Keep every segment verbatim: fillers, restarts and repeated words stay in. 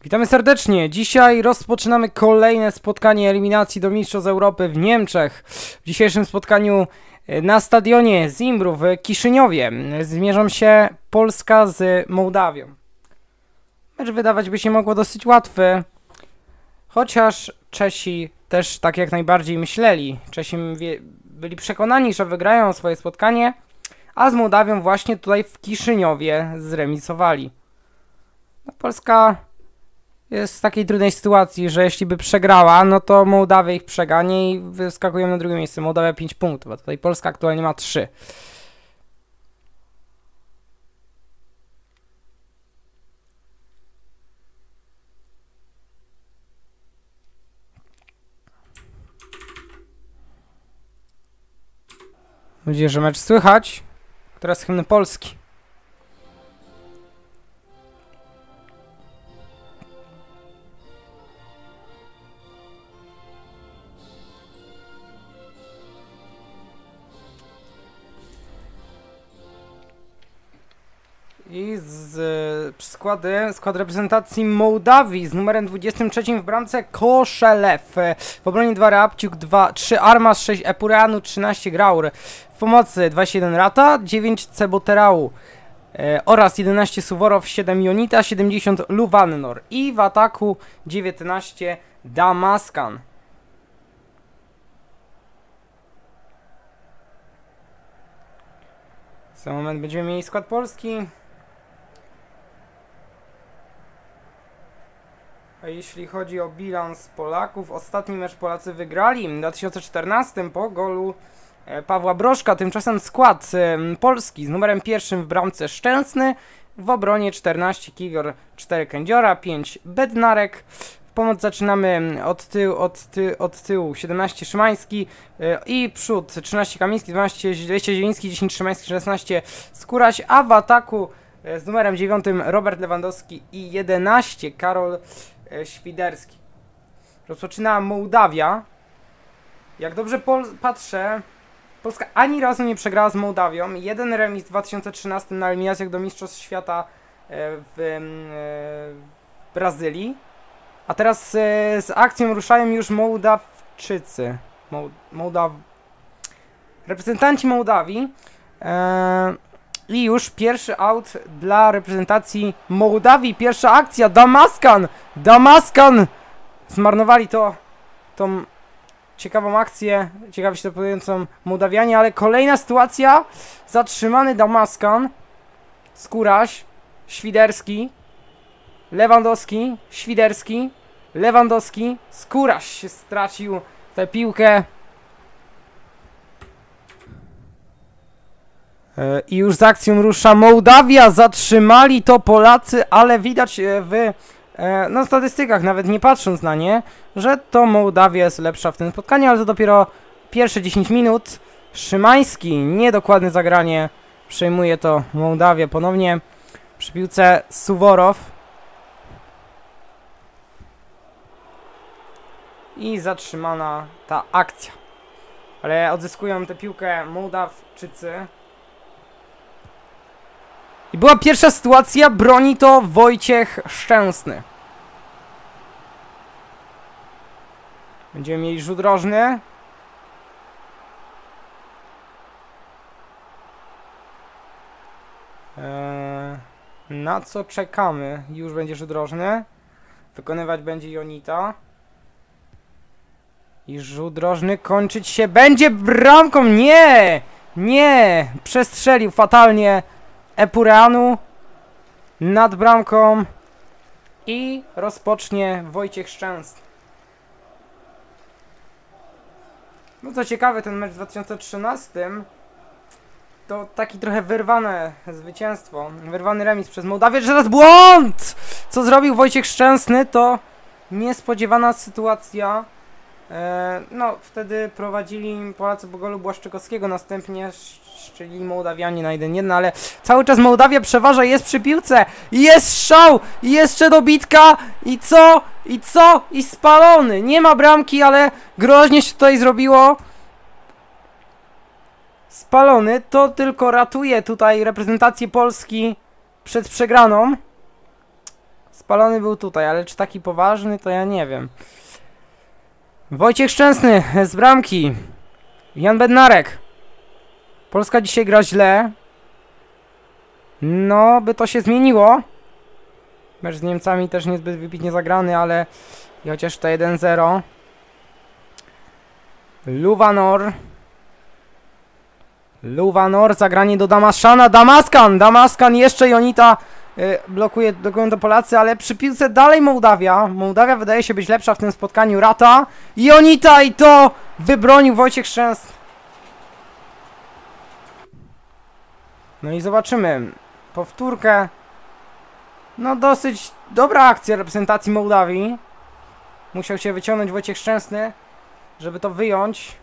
Witamy serdecznie. Dzisiaj rozpoczynamy kolejne spotkanie eliminacji do Mistrzostw Europy w Niemczech. W dzisiejszym spotkaniu na stadionie Zimbru w Kiszyniowie zmierzą się Polska z Mołdawią. Mecz wydawać by się mogło dosyć łatwy, chociaż Czesi też tak jak najbardziej myśleli. Czesi byli przekonani, że wygrają swoje spotkanie, a z Mołdawią właśnie tutaj w Kiszyniowie zremisowali. No, Polska jest w takiej trudnej sytuacji, że jeśli by przegrała, no to Mołdawia ich przeganie i wyskakują na drugie miejsce. Mołdawia pięć punktów, a tutaj Polska aktualnie ma trzy. Mam nadzieję, że mecz słychać. Teraz hymn Polski. I z składy, skład reprezentacji Mołdawii z numerem dwudziestym trzecim w bramce Koszelew. W obronie dwa Rabciuk, dwa, trzy Armas, sześć Epureanu, trzynaście Graur. W pomocy dwadzieścia jeden Rata, dziewięć Ceboterału e, oraz jedenaście Suworow, siedem Jonita, siedemdziesiąt Luwannor. I w ataku dziewiętnaście Damaskan. Za moment będziemy mieli skład polski. A jeśli chodzi o bilans Polaków, ostatni mecz Polacy wygrali w dwa tysiące czternastym po golu Pawła Brożka. Tymczasem skład Polski z numerem pierwszym w bramce Szczęsny, w obronie czternaście Kigor, cztery Kędziora, pięć Bednarek. W pomoc zaczynamy od tyłu, od, ty, od tyłu siedemnaście Szymański i przód trzynaście Kamiński, dwanaście Zieliński, dziesięć Szymański, szesnaście Skóraś, a w ataku z numerem dziewiątym Robert Lewandowski i jedenaście Karol Świderski. Rozpoczyna Mołdawia. Jak dobrze patrzę, Polska ani razu nie przegrała z Mołdawią. Jeden remis w dwa tysiące trzynastym na eliminacjach do Mistrzostw Świata w, w Brazylii. A teraz z akcją ruszają już Mołdawczycy. Moł, Mołdaw... Reprezentanci Mołdawii. Eee, I już pierwszy aut dla reprezentacji Mołdawii. Pierwsza akcja. Damaskan! Damaskan! Zmarnowali to, tą ciekawą akcję, ciekawie się podającą Mołdawianie, ale kolejna sytuacja. Zatrzymany Damaskan. Skóraś. Świderski. Lewandowski. Świderski. Lewandowski. Skóraś się stracił tę piłkę. I już z akcją rusza Mołdawia. Zatrzymali to Polacy, ale widać w no, statystykach, nawet nie patrząc na nie, że to Mołdawia jest lepsza w tym spotkaniu, ale to dopiero pierwsze dziesięć minut. Szymański, niedokładne zagranie. Przejmuje to Mołdawia ponownie. Przy piłce Suworow. I zatrzymana ta akcja. Ale odzyskują tę piłkę Mołdawczycy. I była pierwsza sytuacja, broni to Wojciech Szczęsny. Będziemy mieli rzut rożny. Eee, na co czekamy? Już będzie rzut rożny. Wykonywać będzie Jonita. I rzut rożny kończyć się będzie bramką. Nie! Nie! Przestrzelił fatalnie Epureanu nad bramką i rozpocznie Wojciech Szczęsny. No co ciekawe, ten mecz w dwa tysiące trzynastym to taki trochę wyrwane zwycięstwo, wyrwany remis przez Mołdawię. Teraz błąd! Co zrobił Wojciech Szczęsny, to niespodziewana sytuacja. E, no, wtedy prowadzili Polacy po golu Błaszczykowskiego, następnie strzelili Mołdawianie na jeden jeden, ale cały czas Mołdawia przeważa, jest przy piłce, jest strzał, i jeszcze dobitka, i co, i co, i spalony, nie ma bramki, ale groźnie się tutaj zrobiło. Spalony, to tylko ratuje tutaj reprezentację Polski przed przegraną. Spalony był tutaj, ale czy taki poważny, to ja nie wiem. Wojciech Szczęsny z bramki. Jan Bednarek. Polska dzisiaj gra źle. No, by to się zmieniło. Mecz z Niemcami też niezbyt wybitnie zagrany, ale chociaż to jeden zero. Luvanor. Luvanor, zagranie do Damaszana. Damaskan, Damaskan, jeszcze Jonita y, blokuje, blokują to Polacy, ale przy piłce dalej Mołdawia. Mołdawia wydaje się być lepsza w tym spotkaniu. Rata, Jonita i to wybronił Wojciech Szczęsny. No i zobaczymy. Powtórkę. No dosyć dobra akcja reprezentacji Mołdawii. Musiał się wyciągnąć Wojciech Szczęsny, żeby to wyjąć.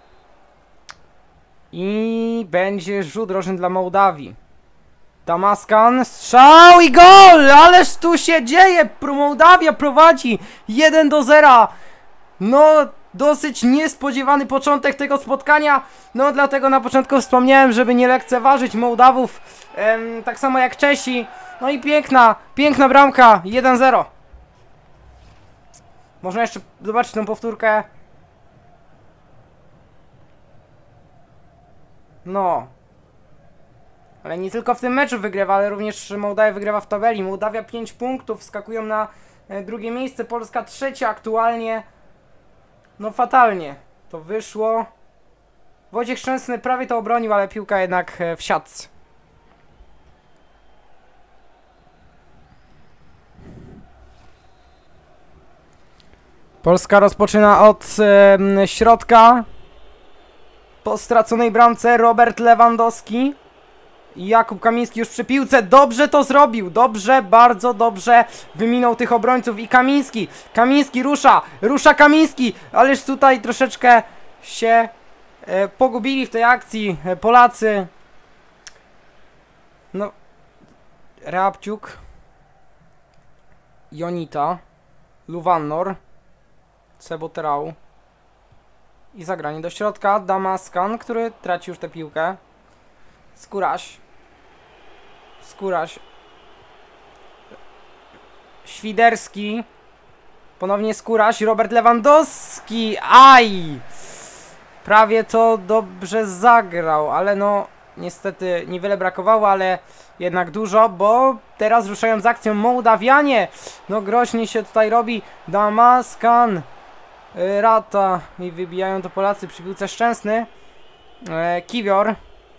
I będzie rzut rożny dla Mołdawii. Damaskan, strzał i gol! Ależ tu się dzieje! Mołdawia prowadzi jeden do zera. No, dosyć niespodziewany początek tego spotkania. No, dlatego na początku wspomniałem, żeby nie lekceważyć Mołdawów. Ehm, tak samo jak Czesi. No i piękna, piękna bramka. jeden zero. Można jeszcze zobaczyć tą powtórkę. No. Ale nie tylko w tym meczu wygrywa, ale również Mołdawia wygrywa w tabeli. Mołdawia pięć punktów, wskakują na e, drugie miejsce. Polska trzecia aktualnie. No fatalnie to wyszło. Wojciech Szczęsny prawie to obronił, ale piłka jednak e, w siatce. Polska rozpoczyna od e, środka. Po straconej bramce Robert Lewandowski. Jakub Kamiński już przy piłce. Dobrze to zrobił. Dobrze, bardzo dobrze wyminął tych obrońców. I Kamiński. Kamiński rusza. Rusza Kamiński. Ależ tutaj troszeczkę się e, pogubili w tej akcji e, Polacy. No. Reabciuk. Jonita. Luvanor. Seboterau. I zagranie do środka. Damaskan, który traci już tę piłkę. Skóraś. Skóraś. Świderski. Ponownie Skóraś. Robert Lewandowski. Aj! Prawie to dobrze zagrał, ale no niestety niewiele brakowało, ale jednak dużo, bo teraz ruszają z akcją Mołdawianie. No groźnie się tutaj robi. Damaskan. Rata i wybijają to Polacy przy piłce. Szczęsny. e, Kiwior.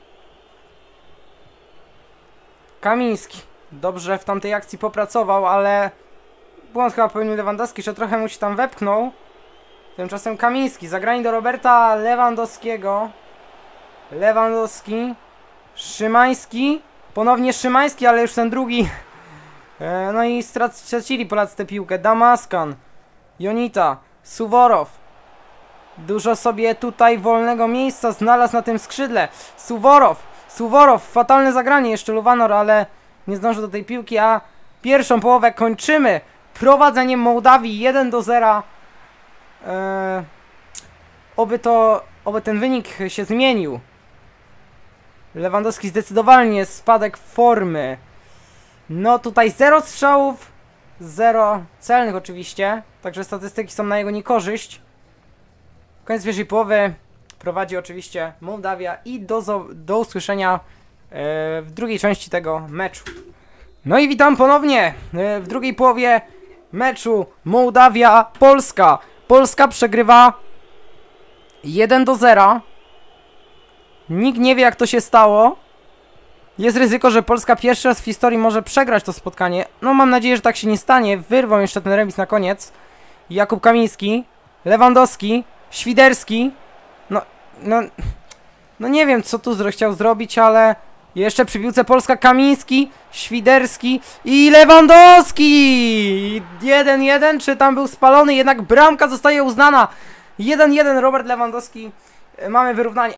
Kamiński. Dobrze w tamtej akcji popracował, ale błąd chyba popełnił Lewandowski, że trochę mu się tam wepchnął. Tymczasem Kamiński. Zagranie do Roberta Lewandowskiego. Lewandowski. Szymański. Ponownie Szymański, ale już ten drugi. e, No i stracili Polacy tę piłkę. Damaskan. Jonita. Suworow. Dużo sobie tutaj wolnego miejsca znalazł na tym skrzydle. Suworow. Suworow. Fatalne zagranie jeszcze Luvanor, ale nie zdążył do tej piłki, a pierwszą połowę kończymy prowadzeniem Mołdawii jeden do zera. Eee, oby to, oby ten wynik się zmienił. Lewandowski zdecydowanie spadek formy. No tutaj zero strzałów, zero celnych oczywiście, także statystyki są na jego niekorzyść. Koniec pierwszej połowy prowadzi oczywiście Mołdawia i do, do usłyszenia e, w drugiej części tego meczu. No i witam ponownie e, w drugiej połowie meczu Mołdawia-Polska. Polska przegrywa jeden do zera. Nikt nie wie, jak to się stało. Jest ryzyko, że Polska pierwszy raz w historii może przegrać to spotkanie. No mam nadzieję, że tak się nie stanie. Wyrwą jeszcze ten remis na koniec. Jakub Kamiński, Lewandowski, Świderski. No, no, no nie wiem, co tu zro chciał zrobić, ale jeszcze przy piłce Polska. Kamiński, Świderski i Lewandowski! jeden jeden, czy tam był spalony? Jednak bramka zostaje uznana. jeden jeden, Robert Lewandowski. Mamy wyrównanie.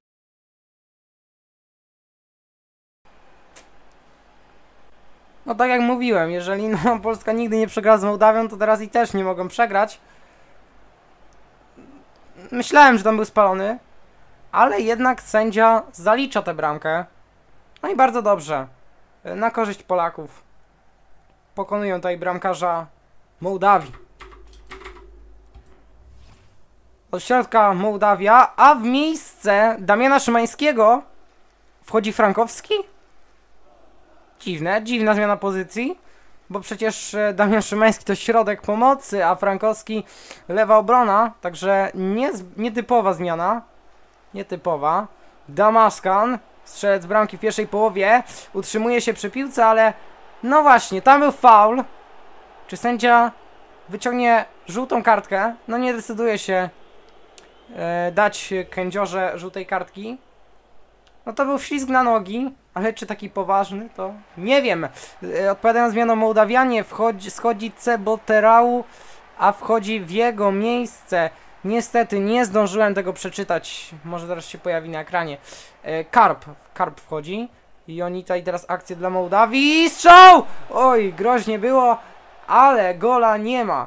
No tak jak mówiłem, jeżeli no, Polska nigdy nie przegrała z Mołdawią, to teraz i też nie mogą przegrać. Myślałem, że tam był spalony, ale jednak sędzia zalicza tę bramkę. No i bardzo dobrze. Na korzyść Polaków. pokonują tutaj bramkarza Mołdawii. Od środka Mołdawia, a w miejsce Damiana Szymańskiego wchodzi Frankowski? Dziwne, dziwna zmiana pozycji, bo przecież Damian Szymański to środek pomocy, a Frankowski lewa obrona, także nie, nietypowa zmiana, nietypowa. Damaskan, strzelec bramki w pierwszej połowie, utrzymuje się przy piłce, ale no właśnie, tam był faul. Czy sędzia wyciągnie żółtą kartkę? No nie decyduje się e, dać kędziorze żółtej kartki. No to był ślizg na nogi, ale czy taki poważny, to nie wiem. E, odpowiadając zmianą Mołdawianie, wchodzi, schodzi Ceboterau, a wchodzi w jego miejsce. Niestety nie zdążyłem tego przeczytać, może zaraz się pojawi na ekranie. E, Karp, Karp wchodzi i oni tutaj teraz akcję dla Mołdawii. Strzał! Oj, groźnie było, ale gola nie ma.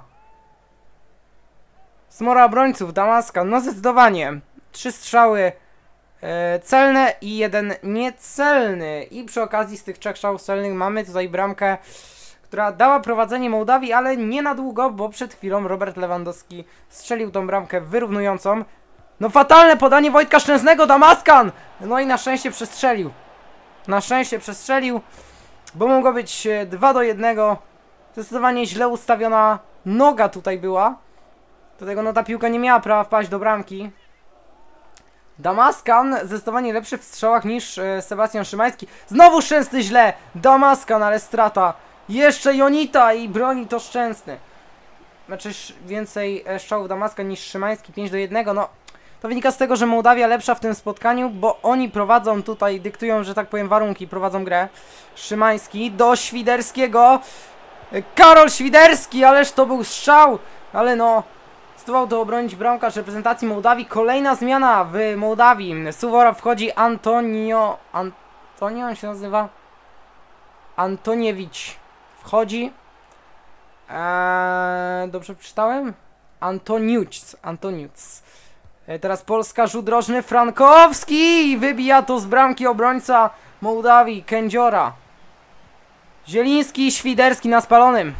Smora obrońców Damaska, no zdecydowanie. Trzy strzały e, celne i jeden niecelny. I przy okazji z tych trzech strzałów celnych mamy tutaj bramkę, która dała prowadzenie Mołdawii, ale nie na długo, bo przed chwilą Robert Lewandowski strzelił tą bramkę wyrównującą. No fatalne podanie Wojtka Szczęsnego, Damaskan! No i na szczęście przestrzelił. Na szczęście przestrzelił, bo mogło być dwa do jednego. Zdecydowanie źle ustawiona noga tutaj była. Dlatego no ta piłka nie miała prawa wpaść do bramki. Damaskan zdecydowanie lepszy w strzałach niż e, Sebastian Szymański. Znowu Szczęsny źle. Damaskan, ale strata. Jeszcze Jonita i broni to Szczęsny. Znaczy więcej strzałów Damaska niż Szymański, pięć do jednego. No to wynika z tego, że Mołdawia lepsza w tym spotkaniu, bo oni prowadzą tutaj, dyktują, że tak powiem, warunki, prowadzą grę. Szymański do Świderskiego. Karol Świderski, ależ to był strzał, ale no zdołał to obronić bramkarz reprezentacji Mołdawii. Kolejna zmiana w Mołdawii. Suwora wchodzi Antonio... Antonio on się nazywa? Antoniewicz wchodzi. Eee, dobrze przeczytałem? Antoniuc. Antoniuc. Eee, teraz Polska, rzut rożny. Frankowski! Wybija to z bramki obrońca Mołdawii, Kędziora. Zieliński i Świderski na spalonym.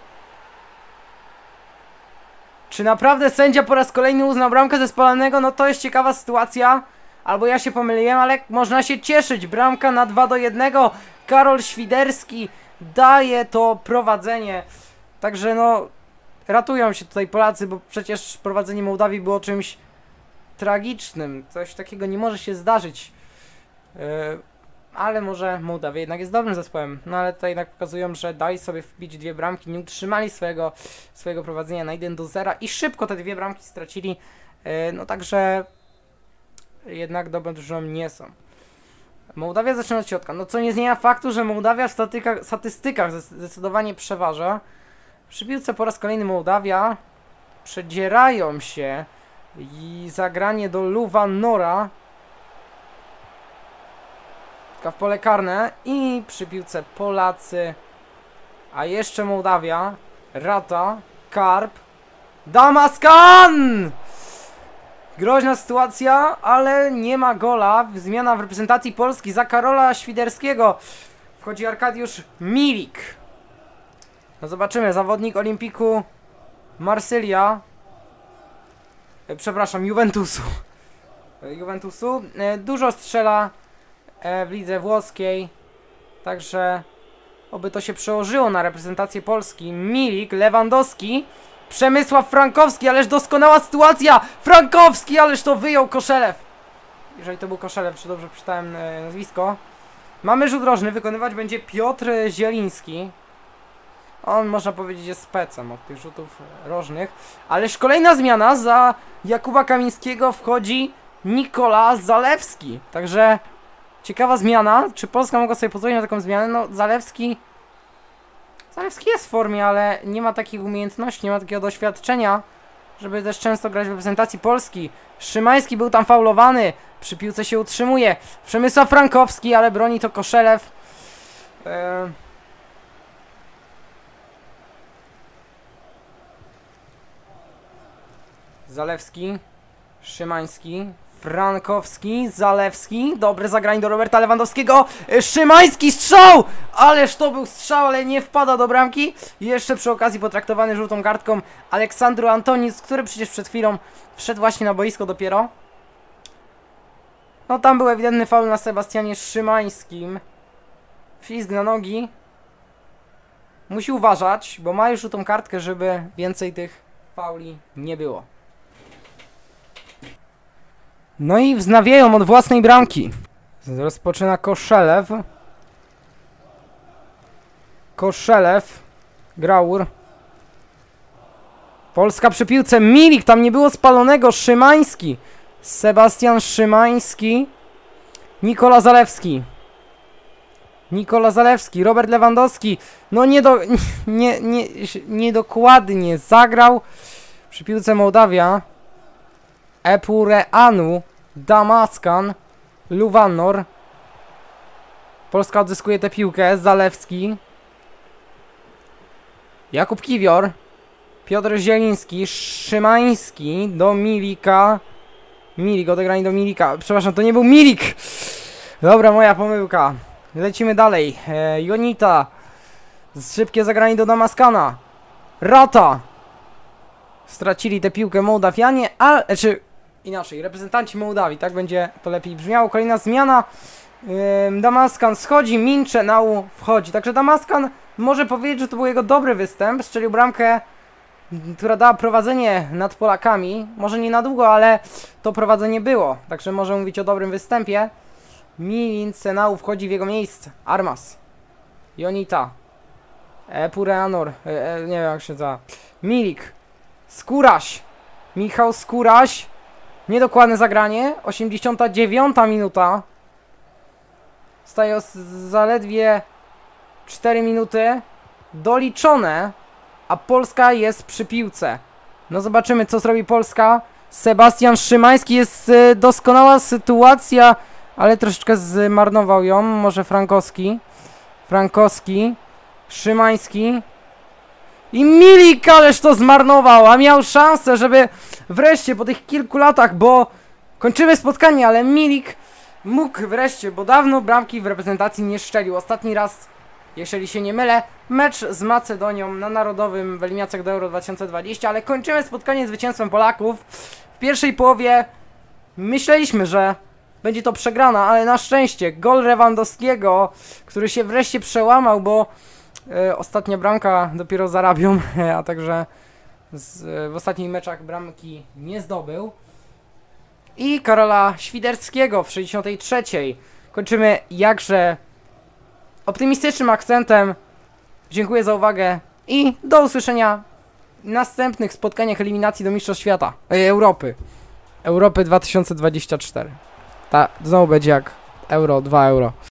Czy naprawdę sędzia po raz kolejny uznał bramkę ze spalonego? No to jest ciekawa sytuacja. Albo ja się pomyliłem, ale można się cieszyć. Bramka na dwa do jednego. Karol Świderski daje to prowadzenie. Także no, ratują się tutaj Polacy, bo przecież prowadzenie Mołdawii było czymś tragicznym. Coś takiego nie może się zdarzyć. Yy, ale może Mołdawia jednak jest dobrym zespołem. No ale tutaj jednak pokazują, że dali sobie wbić dwie bramki, nie utrzymali swojego, swojego prowadzenia na jeden do zera i szybko te dwie bramki stracili. Yy, no także jednak dobrą drużyną nie są. Mołdawia zaczyna od środka. No co nie zmienia faktu, że Mołdawia w statykach, statystykach zdecydowanie przeważa. Przy piłce po raz kolejny Mołdawia przedzierają się i zagranie do Luvanora w pole karne i przy piłce Polacy, a jeszcze Mołdawia, Rata, Karp, Damaskan! Groźna sytuacja, ale nie ma gola. Zmiana w reprezentacji Polski za Karola Świderskiego. Wchodzi Arkadiusz Milik. No zobaczymy, zawodnik Olimpiku Marsylia. E, przepraszam, Juventusu. E, Juventusu. E, dużo strzela e, w lidze włoskiej. Także oby to się przełożyło na reprezentację Polski. Milik, Lewandowski. Przemysław Frankowski, ależ doskonała sytuacja! Frankowski, ależ to wyjął Koszelew. Jeżeli to był Koszelew, czy dobrze przeczytałem e, nazwisko. Mamy rzut rożny, wykonywać będzie Piotr Zieliński. On, można powiedzieć, jest specem od tych rzutów rożnych. Ależ kolejna zmiana, za Jakuba Kamińskiego wchodzi Nikola Zalewski. Także ciekawa zmiana. Czy Polska mogła sobie pozwolić na taką zmianę? No, Zalewski... Zalewski jest w formie, ale nie ma takich umiejętności, nie ma takiego doświadczenia, żeby też często grać w reprezentacji Polski. Szymański był tam faulowany, przy piłce się utrzymuje. Przemysław Frankowski, ale broni to Koszelew. Eee... Zalewski, Szymański, Frankowski, Zalewski, dobre zagranie do Roberta Lewandowskiego, Szymański, strzał! Ależ to był strzał, ale nie wpada do bramki. Jeszcze przy okazji potraktowany żółtą kartką Aleksandru Antonic, który przecież przed chwilą wszedł właśnie na boisko dopiero. No tam był ewidentny faul na Sebastianie Szymańskim. Ślizg na nogi. Musi uważać, bo ma już żółtą kartkę, żeby więcej tych fauli nie było. No i wznawiają od własnej bramki. Rozpoczyna Koszelew. Koszelew. Graur. Polska przy piłce. Milik, tam nie było spalonego. Szymański. Sebastian Szymański. Nikola Zalewski. Nikola Zalewski. Robert Lewandowski. No nie do... Nie, nie, niedokładnie zagrał. Przy piłce Mołdawia. Epureanu. Damaskan. Luvanor. Polska odzyskuje tę piłkę. Zalewski. Jakub Kiwior. Piotr Zieliński. Szymański. Do Milika. Milik, odegranie do Milika. Przepraszam, to nie był Milik. Dobra, moja pomyłka. Lecimy dalej. E, Jonita. Szybkie zagranie do Damaskana. Rata. Stracili tę piłkę Mołdawianie, ale... Znaczy, inaczej, reprezentanci Mołdawii, tak będzie to lepiej brzmiało. Kolejna zmiana. Yy, Damaskan schodzi, Minchenau wchodzi. Także Damaskan może powiedzieć, że to był jego dobry występ. Strzelił bramkę, która dała prowadzenie nad Polakami. Może nie na długo, ale to prowadzenie było. Także może mówić o dobrym występie. Minchenau wchodzi w jego miejsce. Armas. Jonita. Epureanor. E, e, nie wiem jak się nazywa. Milik. Skóraś. Michał Skóraś. Niedokładne zagranie. osiemdziesiąta dziewiąta minuta. Staje zaledwie cztery minuty. Doliczone. A Polska jest przy piłce. No zobaczymy co zrobi Polska. Sebastian Szymański, jest y, doskonała sytuacja, ale troszeczkę zmarnował ją. Może Frankowski. Frankowski. Szymański. I Milik, ależ to zmarnował, a miał szansę, żeby wreszcie po tych kilku latach, bo kończymy spotkanie, ale Milik mógł wreszcie, bo dawno bramki w reprezentacji nie strzelił. Ostatni raz, jeżeli się nie mylę, mecz z Macedonią na Narodowym w eliminacjach do Euro dwa tysiące dwudziestego, ale kończymy spotkanie zwycięstwem Polaków. W pierwszej połowie myśleliśmy, że będzie to przegrana, ale na szczęście gol Lewandowskiego, który się wreszcie przełamał, bo Yy, ostatnia bramka dopiero zarabią, a także z, yy, w ostatnich meczach bramki nie zdobył. I Karola Świderskiego w sześćdziesiątej trzeciej. Kończymy jakże optymistycznym akcentem. Dziękuję za uwagę i do usłyszenia w następnych spotkaniach eliminacji do Mistrzostw Świata, yy, Europy. Europy dwa tysiące dwudziestego czwartego. Ta znowu będzie jak Euro, dwa euro.